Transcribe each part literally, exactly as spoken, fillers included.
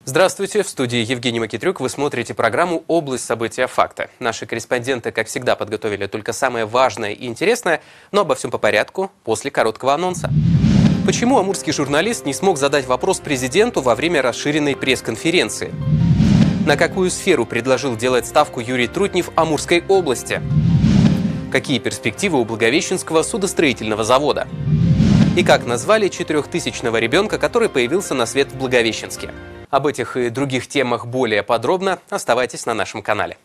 Здравствуйте, в студии Евгений Макитрюк. Вы смотрите программу «Область. События. Факты». Наши корреспонденты, как всегда, подготовили только самое важное и интересное, но обо всем по порядку после короткого анонса. Почему амурский журналист не смог задать вопрос президенту во время расширенной пресс-конференции? На какую сферу предложил делать ставку Юрий Трутнев Амурской области? Какие перспективы у Благовещенского судостроительного завода? И как назвали четырехтысячного ребенка, который появился на свет в Благовещенске? Об этих и других темах более подробно оставайтесь на нашем канале.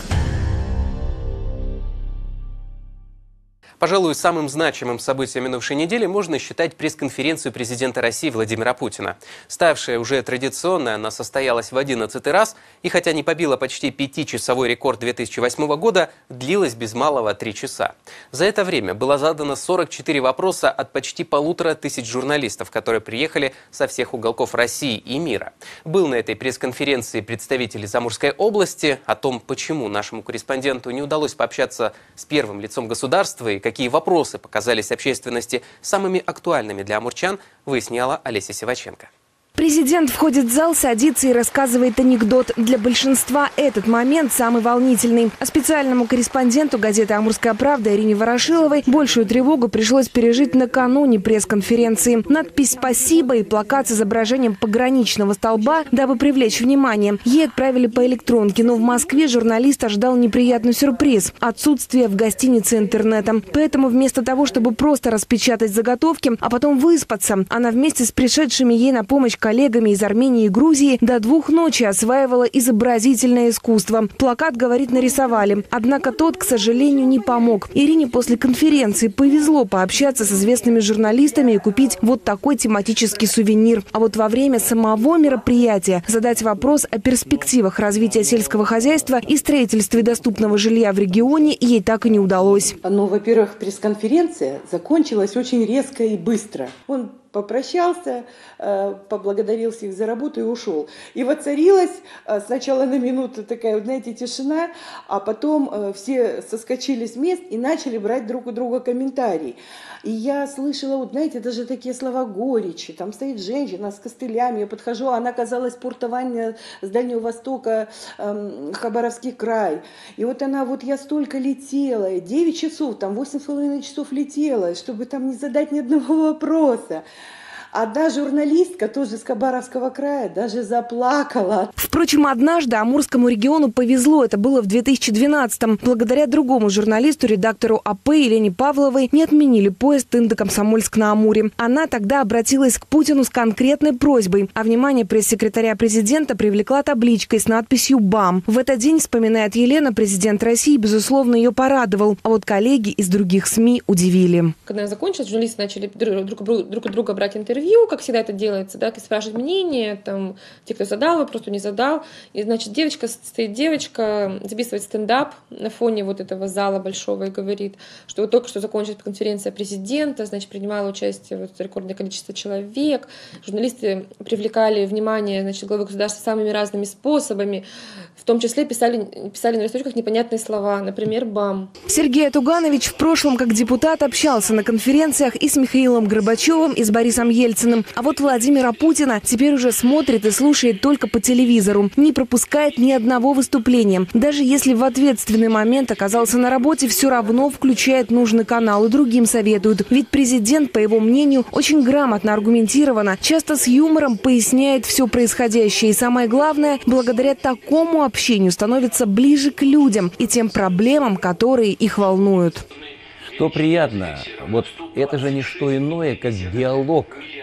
Пожалуй, самым значимым событием минувшей недели можно считать пресс-конференцию президента России Владимира Путина. Ставшая уже традиционной, она состоялась в одиннадцатый раз, и хотя не побила почти пятичасовой рекорд две тысячи восьмого года, длилась без малого три часа. За это время было задано сорок четыре вопроса от почти полутора тысяч журналистов, которые приехали со всех уголков России и мира. Был на этой пресс-конференции представитель из Амурской области. О том, почему нашему корреспонденту не удалось пообщаться с первым лицом государства и какие вопросы показались общественности самыми актуальными для амурчан, выясняла Олеся Сиваченко. Президент входит в зал, садится и рассказывает анекдот. Для большинства этот момент самый волнительный. А специальному корреспонденту газеты «Амурская правда» Ирине Ворошиловой большую тревогу пришлось пережить накануне пресс-конференции. Надпись «Спасибо» и плакат с изображением пограничного столба, дабы привлечь внимание. Ей отправили по электронке, но в Москве журналист ожидал неприятный сюрприз – отсутствие в гостинице интернета. Поэтому вместо того, чтобы просто распечатать заготовки, а потом выспаться, она вместе с пришедшими ей на помощь коллегами из Армении и Грузии до двух ночи осваивала изобразительное искусство. Плакат, говорит, нарисовали. Однако тот, к сожалению, не помог. Ирине после конференции повезло пообщаться с известными журналистами и купить вот такой тематический сувенир. А вот во время самого мероприятия задать вопрос о перспективах развития сельского хозяйства и строительстве доступного жилья в регионе ей так и не удалось. Ну, во-первых, пресс-конференция закончилась очень резко и быстро. Он попрощался, поблагодарил всех за работу и ушел. И воцарилась сначала на минуту такая, вот, знаете, тишина, а потом все соскочили с мест и начали брать друг у друга комментарии. И я слышала, вот, знаете, даже такие слова горечи. Там стоит женщина с костылями, я подхожу, она оказалась портования с Дальнего Востока, эм, Хабаровский край. И вот она, вот я столько летела, девять часов, там восемь с половиной часов летела, чтобы там не задать ни одного вопроса. Одна журналистка, тоже с Хабаровского края, даже заплакала. Впрочем, однажды Амурскому региону повезло. Это было в две тысячи двенадцатом. Благодаря другому журналисту, редактору АП Елене Павловой, не отменили поезд Индо-Комсомольск на Амуре. Она тогда обратилась к Путину с конкретной просьбой. А внимание пресс-секретаря президента привлекла табличкой с надписью «БАМ». В этот день, вспоминает Елена, президент России, безусловно, ее порадовал. А вот коллеги из других СМИ удивили. Когда закончилось, журналисты начали друг, друг у друга брать интервью. Как всегда это делается, да, спрашивать мнение, там, те, кто задал вопрос, кто не задал. И, значит, девочка, стоит девочка, записывает стендап на фоне вот этого зала большого и говорит, что вот только что закончилась конференция президента, значит, принимало участие вот рекордное количество человек. Журналисты привлекали внимание, значит, главы государства самыми разными способами. В том числе писали, писали на листочках непонятные слова, например, «БАМ». Сергей Атуганович в прошлом как депутат общался на конференциях и с Михаилом Горбачевым, и с Борисом Ельциным. А вот Владимира Путина теперь уже смотрит и слушает только по телевизору. Не пропускает ни одного выступления. Даже если в ответственный момент оказался на работе, все равно включает нужный канал и другим советует. Ведь президент, по его мнению, очень грамотно, аргументированно, часто с юмором поясняет все происходящее. И самое главное, благодаря такому общению становится ближе к людям и тем проблемам, которые их волнуют. Что приятно, вот это же не что иное, как диалог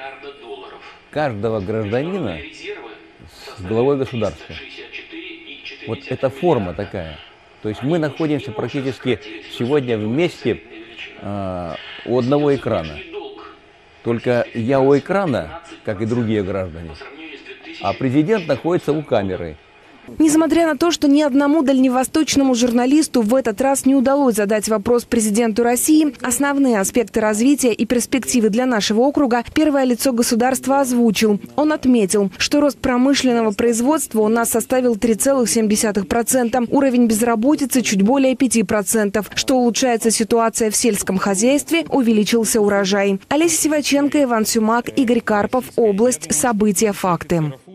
каждого гражданина с главой государства. Вот эта форма такая. То есть мы находимся практически сегодня вместе э, у одного экрана. Только я у экрана, как и другие граждане, а президент находится у камеры. Несмотря на то, что ни одному дальневосточному журналисту в этот раз не удалось задать вопрос президенту России, основные аспекты развития и перспективы для нашего округа первое лицо государства озвучил. Он отметил, что рост промышленного производства у нас составил три целых семь десятых процента, уровень безработицы чуть более пяти процентов, что улучшается ситуация в сельском хозяйстве, увеличился урожай. Олеся Сиваченко, Иван Сюмак, Игорь Карпов. Область. События. Факты.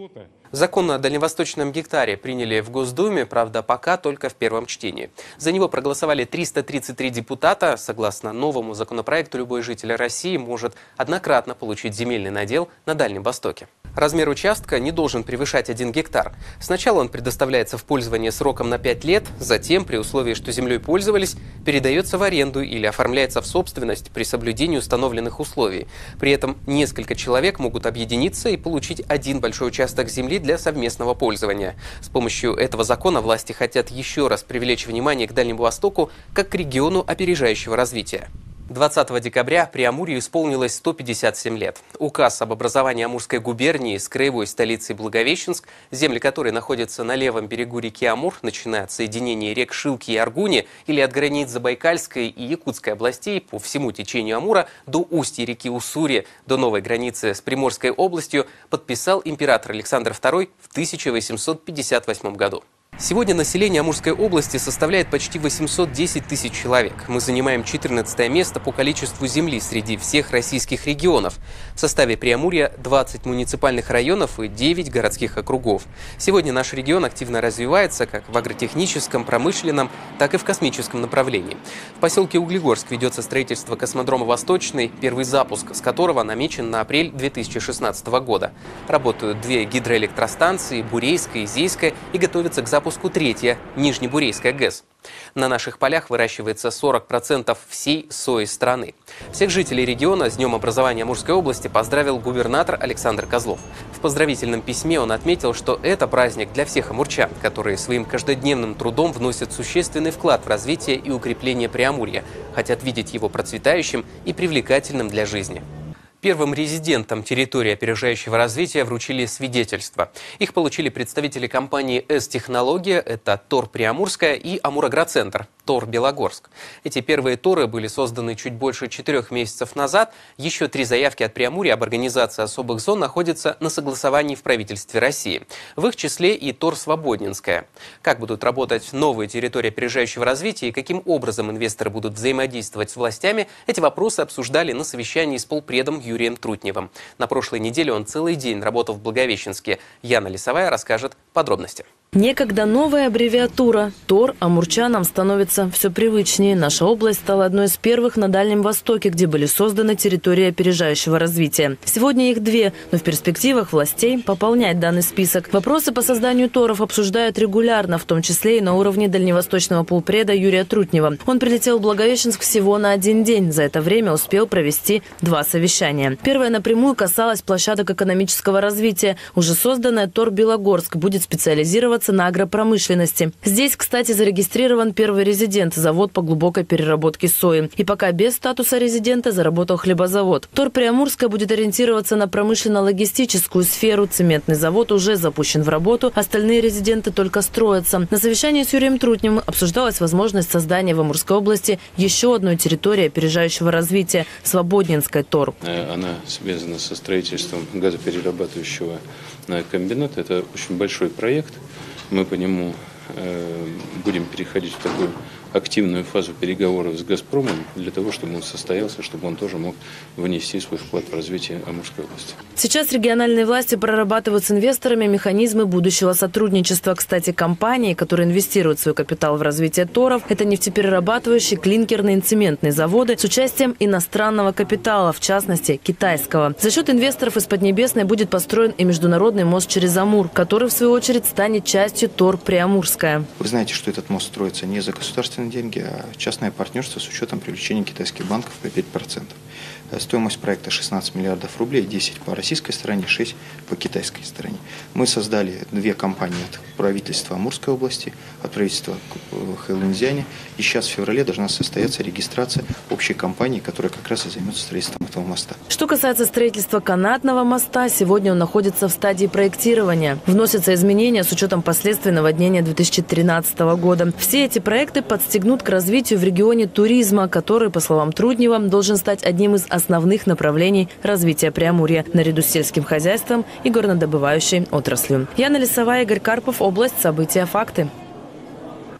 Закон о дальневосточном гектаре приняли в Госдуме, правда, пока только в первом чтении. За него проголосовали триста тридцать три депутата. Согласно новому законопроекту, любой житель России может однократно получить земельный надел на Дальнем Востоке. Размер участка не должен превышать один гектар. Сначала он предоставляется в пользование сроком на пять лет, затем, при условии, что землей пользовались, передается в аренду или оформляется в собственность при соблюдении установленных условий. При этом несколько человек могут объединиться и получить один большой участок земли для совместного пользования. С помощью этого закона власти хотят еще раз привлечь внимание к Дальнему Востоку как к региону опережающего развития. двадцатого декабря Преамурью исполнилось сто пятьдесят семь лет. Указ об образовании Амурской губернии с краевой столицей Благовещенск, земли которой находятся на левом берегу реки Амур, начиная от соединения рек Шилки и Аргуни или от границ Забайкальской и Якутской областей по всему течению Амура до устья реки Уссури, до новой границы с Приморской областью, подписал император Александр второй в тысяча восемьсот пятьдесят восьмом году. Сегодня население Амурской области составляет почти восемьсот десять тысяч человек. Мы занимаем четырнадцатое место по количеству земли среди всех российских регионов. В составе Преамурья двадцать муниципальных районов и девять городских округов. Сегодня наш регион активно развивается как в агротехническом, промышленном, так и в космическом направлении. В поселке Углегорск ведется строительство космодрома «Восточный», первый запуск с которого намечен на апрель две тысячи шестнадцатого года. Работают две гидроэлектростанции, Бурейская и Зейская, и готовятся к запуску третья, Нижнебурейская ГЭС. На наших полях выращивается сорок процентов всей сои страны. Всех жителей региона с Днем образования Амурской области поздравил губернатор Александр Козлов. В поздравительном письме он отметил, что это праздник для всех амурчан, которые своим каждодневным трудом вносят существенный вклад в развитие и укрепление Преамурья, хотят видеть его процветающим и привлекательным для жизни. Первым резидентам территории опережающего развития вручили свидетельства. Их получили представители компании «С-Технология», это ТОР Преамурская и Амурагроцентр, ТОР Белогорск. Эти первые ТОРы были созданы чуть больше четырех месяцев назад. Еще три заявки от Преамурья об организации особых зон находятся на согласовании в правительстве России. В их числе и ТОР Свободнинская. Как будут работать новые территории опережающего развития и каким образом инвесторы будут взаимодействовать с властями, эти вопросы обсуждали на совещании с полпредом Юрием Трутневым. На прошлой неделе он целый день работал в Благовещенске. Яна Лисовая расскажет подробности. Некогда новая аббревиатура ТОР амурчанам становится все привычнее. Наша область стала одной из первых на Дальнем Востоке, где были созданы территории опережающего развития. Сегодня их две, но в перспективах властей пополнять данный список. Вопросы по созданию ТОРов обсуждают регулярно, в том числе и на уровне дальневосточного полпреда Юрия Трутнева. Он прилетел в Благовещенск всего на один день. За это время успел провести два совещания. Первое напрямую касалось площадок экономического развития. Уже созданная ТОР Белогорск будет специализироваться на агропромышленности. Здесь, кстати, зарегистрирован первый резидент – завод по глубокой переработке сои. И пока без статуса резидента заработал хлебозавод. ТОР Преамурская будет ориентироваться на промышленно-логистическую сферу. Цементный завод уже запущен в работу, остальные резиденты только строятся. На совещании с Юрием Трутневым обсуждалась возможность создания в Амурской области еще одной территории опережающего развития – Свободнинской ТОР. Она связана со строительством газоперерабатывающего комбината. Это очень большой проект. Мы по нему э, будем переходить в такую активную фазу переговоров с «Газпромом» для того, чтобы он состоялся, чтобы он тоже мог внести свой вклад в развитие Амурской области. Сейчас региональные власти прорабатывают с инвесторами механизмы будущего сотрудничества. Кстати, компании, которые инвестируют свой капитал в развитие ТОРов, это нефтеперерабатывающие, клинкерные и цементные заводы с участием иностранного капитала, в частности, китайского. За счет инвесторов из Поднебесной будет построен и международный мост через Амур, который, в свою очередь, станет частью ТОР Преамурская. Вы знаете, что этот мост строится не за государственные деньги, а частное партнерство с учетом привлечения китайских банков по пять процентов. Стоимость проекта шестнадцать миллиардов рублей, десять по российской стороне, шесть по китайской стороне. Мы создали две компании от правительства Амурской области, от правительства Хэйлунцзяня. И сейчас в феврале должна состояться регистрация общей компании, которая как раз и займется строительством этого моста. Что касается строительства канатного моста, сегодня он находится в стадии проектирования. Вносятся изменения с учетом последствий наводнения две тысячи тринадцатого года. Все эти проекты подстегнут к развитию в регионе туризма, который, по словам Трутнева, должен стать одним из основных направлений развития Преамурья, наряду с сельским хозяйством и горнодобывающей отраслью. Яна Лисовая, Игорь Карпов, область, события, факты.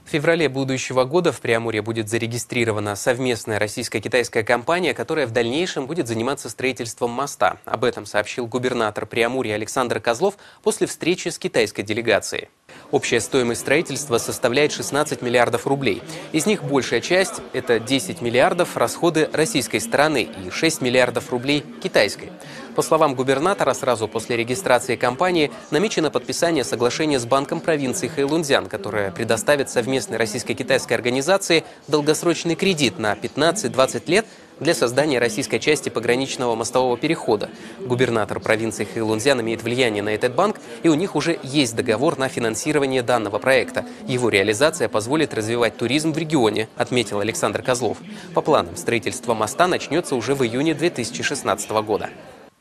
В феврале будущего года в Преамурье будет зарегистрирована совместная российско-китайская компания, которая в дальнейшем будет заниматься строительством моста. Об этом сообщил губернатор Преамурья Александр Козлов после встречи с китайской делегацией. Общая стоимость строительства составляет шестнадцать миллиардов рублей. Из них большая часть – это десять миллиардов расходы российской стороны и шесть миллиардов рублей китайской. По словам губернатора, сразу после регистрации компании намечено подписание соглашения с Банком провинции Хэйлунцзян, которое предоставит совместной российско-китайской организации долгосрочный кредит на пятнадцать-двадцать лет для создания российской части пограничного мостового перехода. Губернатор провинции Хэйлунцзян имеет влияние на этот банк, и у них уже есть договор на финансирование данного проекта. Его реализация позволит развивать туризм в регионе, отметил Александр Козлов. По планам, строительство моста начнется уже в июне две тысячи шестнадцатого года.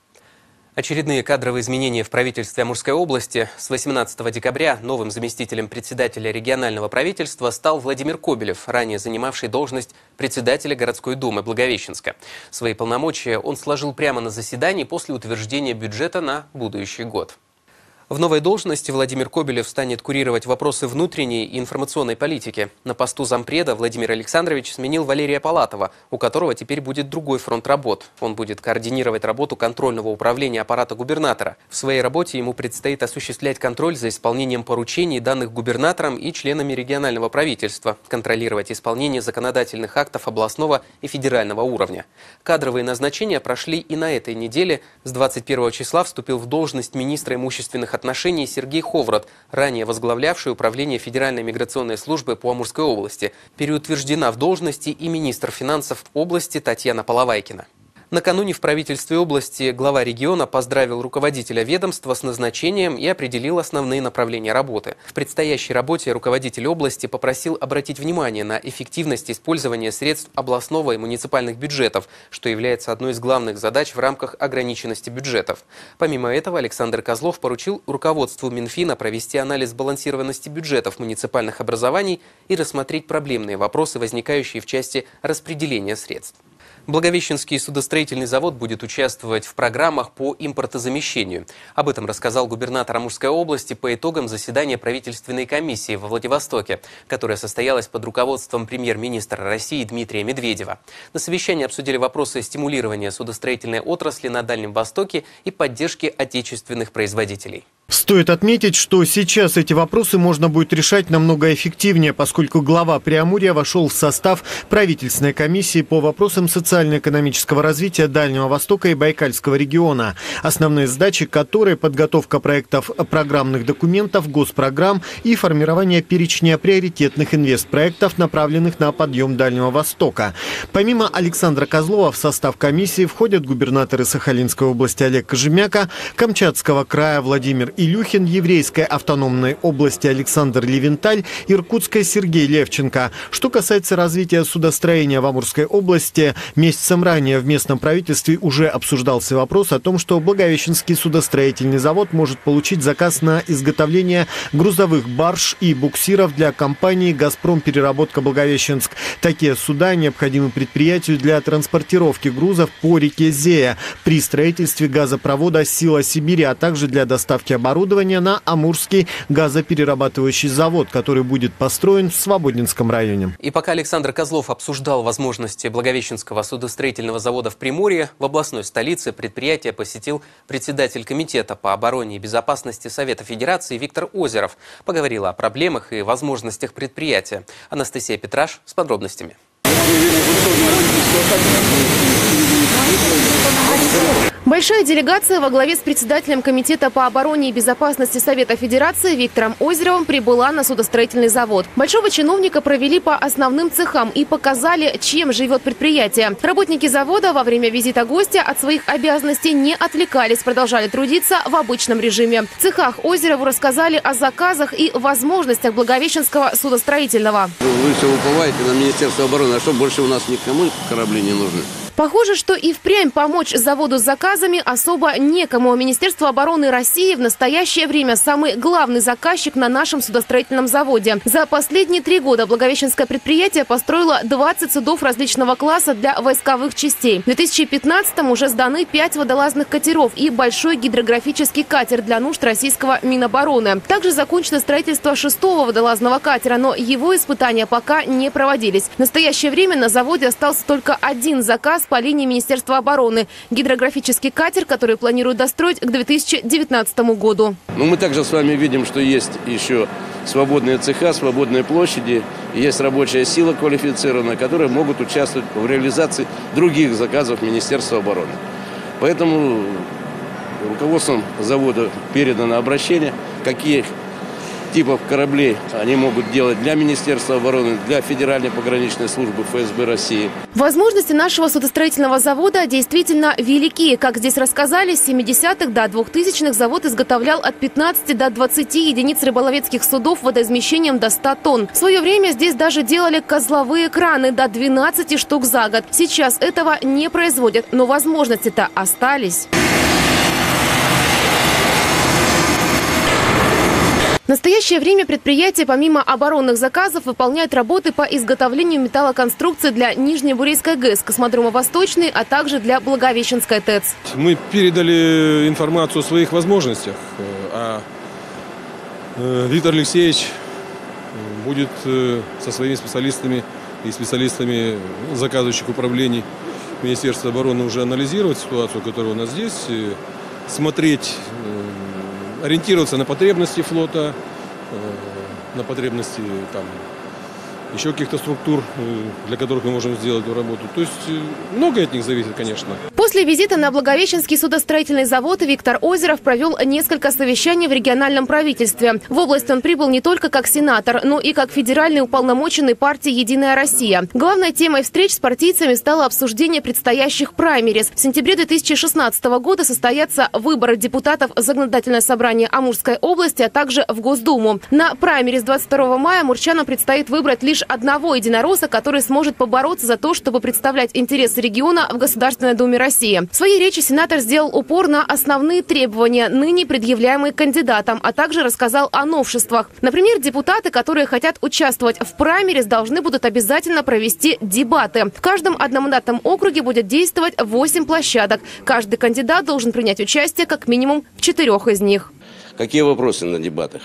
Очередные кадровые изменения в правительстве Амурской области. С восемнадцатого декабря новым заместителем председателя регионального правительства стал Владимир Кобелев, ранее занимавший должность председателя городской думы Благовещенска. Свои полномочия он сложил прямо на заседании после утверждения бюджета на будущий год. В новой должности Владимир Кобелев станет курировать вопросы внутренней и информационной политики. На посту зампреда Владимир Александрович сменил Валерия Палатова, у которого теперь будет другой фронт работ. Он будет координировать работу контрольного управления аппарата губернатора. В своей работе ему предстоит осуществлять контроль за исполнением поручений, данных губернатором и членами регионального правительства, контролировать исполнение законодательных актов областного и федерального уровня. Кадровые назначения прошли и на этой неделе. С двадцать первого числа вступил в должность министра имущественных отношений Сергей Ховрат, ранее возглавлявший управление Федеральной миграционной службы по Амурской области. Переутверждена в должности и министр финансов области Татьяна Половайкина. Накануне в правительстве области глава региона поздравил руководителя ведомства с назначением и определил основные направления работы. В предстоящей работе руководитель области попросил обратить внимание на эффективность использования средств областного и муниципальных бюджетов, что является одной из главных задач в рамках ограниченности бюджетов. Помимо этого, Александр Козлов поручил руководству Минфина провести анализ сбалансированности бюджетов муниципальных образований и рассмотреть проблемные вопросы, возникающие в части распределения средств. Благовещенский судостроительный завод будет участвовать в программах по импортозамещению. Об этом рассказал губернатор Амурской области по итогам заседания правительственной комиссии во Владивостоке, которое состоялось под руководством премьер-министра России Дмитрия Медведева. На совещании обсудили вопросы стимулирования судостроительной отрасли на Дальнем Востоке и поддержки отечественных производителей. Стоит отметить, что сейчас эти вопросы можно будет решать намного эффективнее, поскольку глава Преамурья вошел в состав правительственной комиссии по вопросам социально-экономического развития Дальнего Востока и Байкальского региона, основные задачи которой – подготовка проектов программных документов, госпрограмм и формирование перечня приоритетных инвестпроектов, направленных на подъем Дальнего Востока. Помимо Александра Козлова в состав комиссии входят губернаторы Сахалинской области Олег Кожемяка, Камчатского края Владимир Илюхин, Еврейской автономной области Александр Левенталь, Иркутской Сергей Левченко. Что касается развития судостроения в Амурской области, месяцем ранее в местном правительстве уже обсуждался вопрос о том, что Благовещенский судостроительный завод может получить заказ на изготовление грузовых барж и буксиров для компании «Газпром Переработка Благовещенск». Такие суда необходимы предприятию для транспортировки грузов по реке Зея при строительстве газопровода «Сила Сибири», а также для доставки оборудования оборудование на Амурский газоперерабатывающий завод, который будет построен в Свободинском районе. И пока Александр Козлов обсуждал возможности Благовещенского судостроительного завода в Приморье, в областной столице предприятие посетил председатель комитета по обороне и безопасности Совета Федерации Виктор Озеров. Поговорил о проблемах и возможностях предприятия. Анастасия Петраш с подробностями. Большая делегация во главе с председателем Комитета по обороне и безопасности Совета Федерации Виктором Озеровым прибыла на судостроительный завод. Большого чиновника провели по основным цехам и показали, чем живет предприятие. Работники завода во время визита гостя от своих обязанностей не отвлекались, продолжали трудиться в обычном режиме. В цехах Озерову рассказали о заказах и возможностях Благовещенского судостроительного. Вы все уповаете на Министерство обороны, а что больше у нас никому корабли не нужны? Похоже, что и впрямь помочь заводу с заказами особо некому. Министерство обороны России в настоящее время самый главный заказчик на нашем судостроительном заводе. За последние три года Благовещенское предприятие построило двадцать судов различного класса для войсковых частей. В две тысячи пятнадцатом уже сданы пять водолазных катеров и большой гидрографический катер для нужд российского Минобороны. Также закончено строительство шестого водолазного катера, но его испытания пока не проводились. В настоящее время на заводе остался только один заказ по линии Министерства обороны – гидрографический катер, который планируют достроить к две тысячи девятнадцатому году. Но мы также с вами видим, что есть еще свободные цеха, свободные площади, есть рабочая сила квалифицированная, которые могут участвовать в реализации других заказов Министерства обороны. Поэтому руководством завода передано обращение, какие типов кораблей они могут делать для Министерства обороны, для Федеральной пограничной службы эф эс бэ России. Возможности нашего судостроительного завода действительно велики. Как здесь рассказали, с семидесятых до двухтысячных завод изготовлял от пятнадцати до двадцати единиц рыболовецких судов водоизмещением до ста тонн. В свое время здесь даже делали козловые краны до двенадцати штук за год. Сейчас этого не производят, но возможности-то остались. В настоящее время предприятие помимо оборонных заказов выполняет работы по изготовлению металлоконструкций для Нижнебурейской ГЭС, космодрома Восточный, а также для Благовещенской ТЭЦ. Мы передали информацию о своих возможностях, а Виктор Алексеевич будет со своими специалистами и специалистами заказывающих управлений Министерства обороны уже анализировать ситуацию, которая у нас здесь, смотреть, ориентироваться на потребности флота, на потребности там, еще каких-то структур, для которых мы можем сделать эту работу. То есть многое от них зависит, конечно. После визита на Благовещенский судостроительный завод Виктор Озеров провел несколько совещаний в региональном правительстве. В область он прибыл не только как сенатор, но и как федеральный уполномоченный партии «Единая Россия». Главной темой встреч с партийцами стало обсуждение предстоящих праймериз. В сентябре две тысячи шестнадцатого года состоятся выборы депутатов в Законодательное собрание Амурской области, а также в Госдуму. На праймериз двадцать второго мая амурчанам предстоит выбрать лишь одного единоросса, который сможет побороться за то, чтобы представлять интересы региона в Государственной Думе России. В своей речи сенатор сделал упор на основные требования, ныне предъявляемые кандидатам, а также рассказал о новшествах. Например, депутаты, которые хотят участвовать в праймериз, должны будут обязательно провести дебаты. В каждом одномандатном округе будет действовать восемь площадок. Каждый кандидат должен принять участие как минимум в четырех из них. Какие вопросы на дебатах?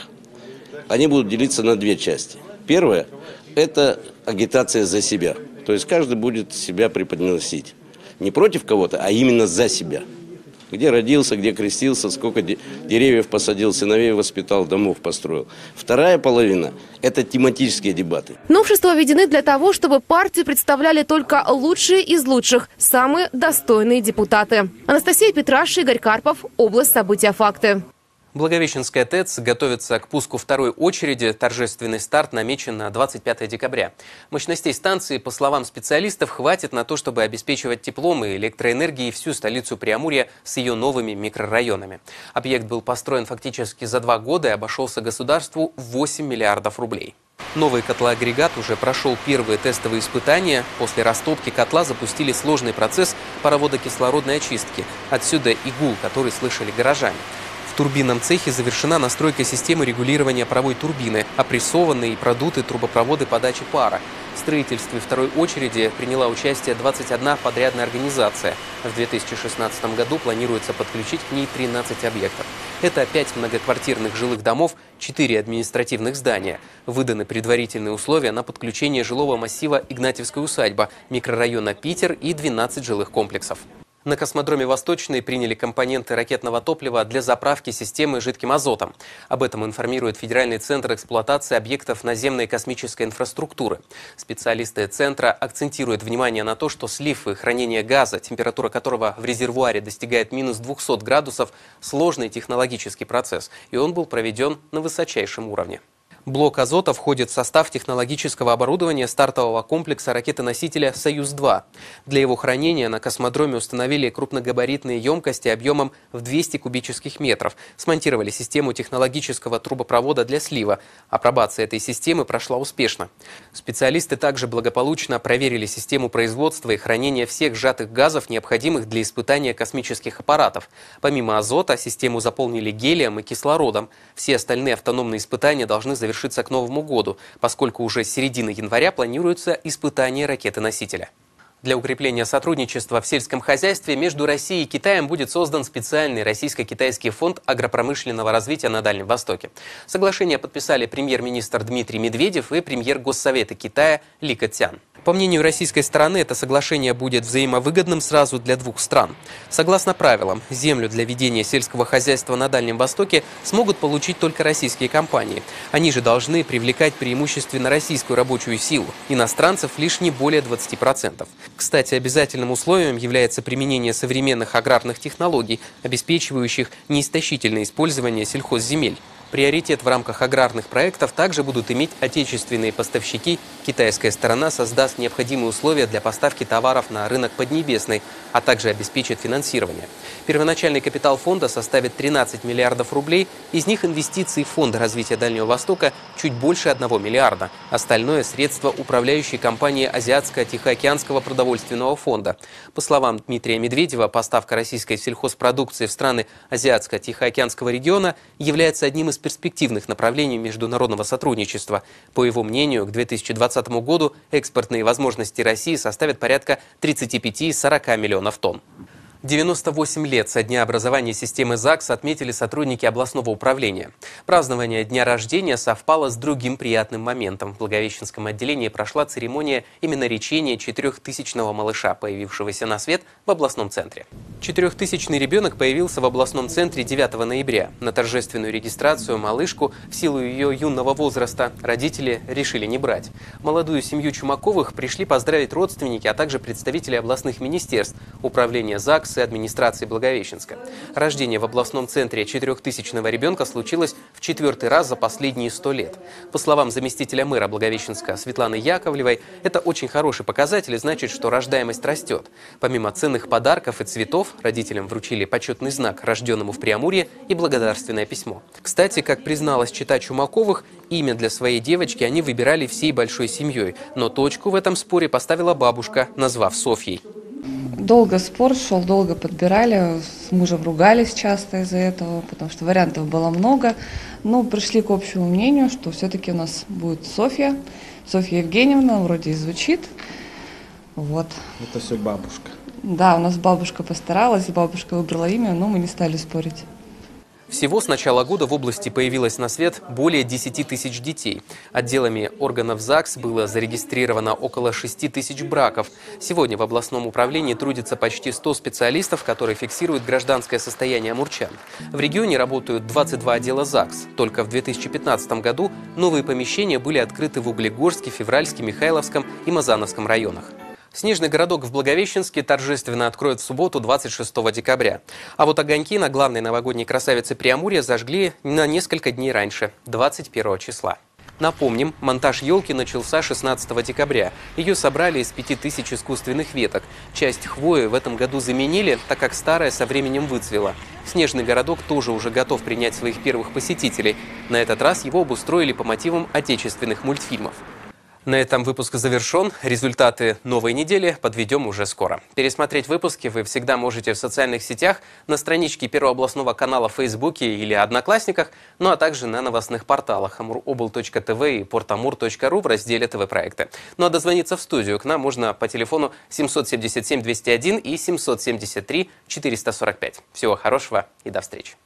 Они будут делиться на две части. Первое – это агитация за себя. То есть каждый будет себя преподносить. Не против кого-то, а именно за себя. Где родился, где крестился, сколько деревьев посадил, сыновей воспитал, домов построил. Вторая половина – это тематические дебаты. Новшества введены для того, чтобы партию представляли только лучшие из лучших, самые достойные депутаты. Анастасия Петраш, Игорь Карпов. Область события факты. Благовещенская ТЭЦ готовится к пуску второй очереди. Торжественный старт намечен на двадцать пятое декабря. Мощностей станции, по словам специалистов, хватит на то, чтобы обеспечивать теплом и электроэнергией всю столицу Преамурья с ее новыми микрорайонами. Объект был построен фактически за два года и обошелся государству в восемь миллиардов рублей. Новый котлоагрегат уже прошел первые тестовые испытания. После растопки котла запустили сложный процесс пароводокислородной очистки. Отсюда и гул, который слышали горожане. В турбинном цехе завершена настройка системы регулирования паровой турбины, опрессованные и продуты трубопроводы подачи пара. В строительстве второй очереди приняла участие двадцать одна подрядная организация. В две тысячи шестнадцатом году планируется подключить к ней тринадцать объектов. Это пять многоквартирных жилых домов, четыре административных здания. Выданы предварительные условия на подключение жилого массива Игнатьевская усадьба, микрорайона Питер и двенадцать жилых комплексов. На космодроме Восточный приняли компоненты ракетного топлива для заправки системы жидким азотом. Об этом информирует Федеральный центр эксплуатации объектов наземной космической инфраструктуры. Специалисты центра акцентируют внимание на то, что слив и хранение газа, температура которого в резервуаре достигает минус двухсот градусов, сложный технологический процесс, и он был проведен на высочайшем уровне. Блок азота входит в состав технологического оборудования стартового комплекса ракетоносителя «Союз-два». Для его хранения на космодроме установили крупногабаритные емкости объемом в двести кубических метров, смонтировали систему технологического трубопровода для слива. Апробация этой системы прошла успешно. Специалисты также благополучно проверили систему производства и хранения всех сжатых газов, необходимых для испытания космических аппаратов. Помимо азота, систему заполнили гелием и кислородом. Все остальные автономные испытания должны завершиться к Новому году, поскольку уже с середины января планируется испытание ракеты-носителя. Для укрепления сотрудничества в сельском хозяйстве между Россией и Китаем будет создан специальный российско-китайский фонд агропромышленного развития на Дальнем Востоке. Соглашение подписали премьер-министр Дмитрий Медведев и премьер Госсовета Китая Ли Кэцян. По мнению российской стороны, это соглашение будет взаимовыгодным сразу для двух стран. Согласно правилам, землю для ведения сельского хозяйства на Дальнем Востоке смогут получить только российские компании. Они же должны привлекать преимущественно российскую рабочую силу, иностранцев лишь не более двадцати процентов. Кстати, обязательным условием является применение современных аграрных технологий, обеспечивающих неистощительное использование сельхозземель. Приоритет в рамках аграрных проектов также будут иметь отечественные поставщики. Китайская сторона создаст необходимые условия для поставки товаров на рынок Поднебесной, а также обеспечит финансирование. Первоначальный капитал фонда составит тринадцать миллиардов рублей, из них инвестиции в Фонд развития Дальнего Востока чуть больше одного миллиарда. Остальное – средства управляющей компании Азиатско-Тихоокеанского продовольственного фонда. По словам Дмитрия Медведева, поставка российской сельхозпродукции в страны Азиатско-Тихоокеанского региона является одним из перспективных направлений международного сотрудничества. По его мнению, к две тысячи двадцатому году экспортные возможности России составят порядка тридцати пяти — сорока миллионов тонн. девяносто восемь лет со дня образования системы ЗАГС отметили сотрудники областного управления. Празднование дня рождения совпало с другим приятным моментом. В Благовещенском отделении прошла церемония именно речения четырехтысячного малыша, появившегося на свет в областном центре. Четырехтысячный ребенок появился в областном центре девятого ноября. На торжественную регистрацию малышку в силу ее юного возраста родители решили не брать. Молодую семью Чумаковых пришли поздравить родственники, а также представители областных министерств, управления ЗАГС и администрации Благовещенска. Рождение в областном центре четырехтысячного ребенка случилось в четвертый раз за последние сто лет. По словам заместителя мэра Благовещенска Светланы Яковлевой, это очень хороший показатель и значит, что рождаемость растет. Помимо ценных подарков и цветов, родителям вручили почетный знак рожденному в Преамурье и благодарственное письмо. Кстати, как призналась чета Чумаковых, имя для своей девочки они выбирали всей большой семьей, но точку в этом споре поставила бабушка, назвав Софьей. Долго спор шел, долго подбирали, с мужем ругались часто из-за этого, потому что вариантов было много. Но пришли к общему мнению, что все-таки у нас будет Софья. Софья Евгеньевна, вроде и звучит. Вот. Это все бабушка. Да, у нас бабушка постаралась, бабушка выбрала имя, но мы не стали спорить. Всего с начала года в области появилось на свет более десяти тысяч детей. Отделами органов ЗАГС было зарегистрировано около шести тысяч браков. Сегодня в областном управлении трудится почти сто специалистов, которые фиксируют гражданское состояние амурчан. В регионе работают двадцать два отдела ЗАГС. Только в две тысячи пятнадцатом году новые помещения были открыты в Углегорске, Февральске, Михайловском и Мазановском районах. Снежный городок в Благовещенске торжественно откроют в субботу, двадцать шестого декабря. А вот огоньки на главной новогодней красавице Преамурья зажгли на несколько дней раньше, двадцать первого числа. Напомним, монтаж елки начался шестнадцатого декабря. Ее собрали из пяти тысяч искусственных веток. Часть хвои в этом году заменили, так как старая со временем выцвела. Снежный городок тоже уже готов принять своих первых посетителей. На этот раз его обустроили по мотивам отечественных мультфильмов. На этом выпуск завершен. Результаты новой недели подведем уже скоро. Пересмотреть выпуски вы всегда можете в социальных сетях, на страничке Первого областного канала в Фейсбуке или Одноклассниках, ну а также на новостных порталах амуробл точка тв и портамур точка ру в разделе ТВ-проекты. Ну а дозвониться в студию к нам можно по телефону семьсот семьдесят семь двести один и семьсот семьдесят три четыреста сорок пять. Всего хорошего и до встречи.